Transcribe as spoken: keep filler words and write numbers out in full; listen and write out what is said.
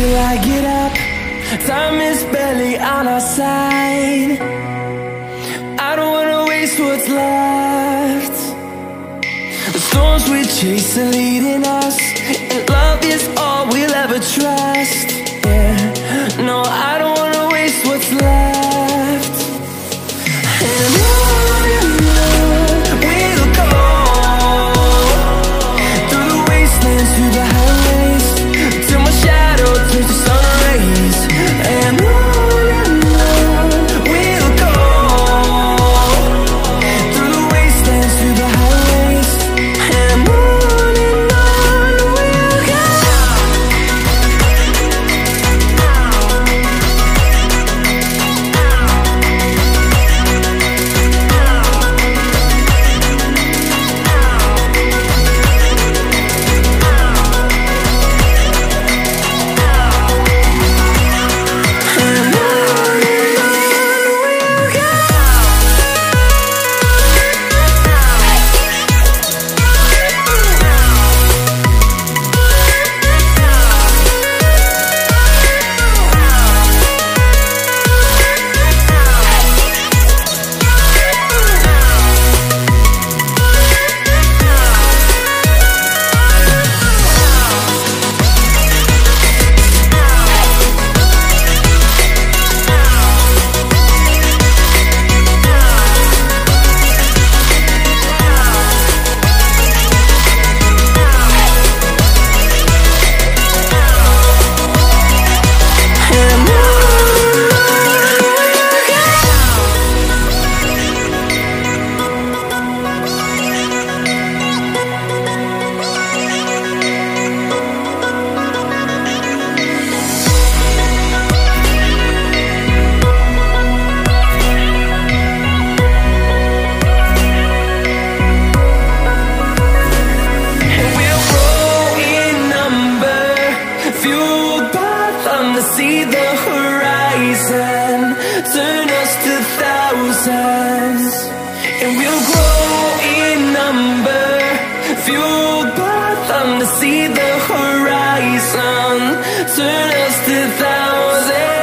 till I get up. Time is barely on our side. I don't wanna waste what's left. The storms we chase are leading us, and love is all we'll ever trust. Yeah, no, I don't wanna waste what's left. And on and on we'll go, through the wastelands, through the highways, till my shadow turns to sun rays. And on and on we'll go, through the wastelands, through the highways. And on and on we'll go. See the horizon, turn us to thousands, and we'll grow in number, fueled by them to see the horizon, turn us to thousands.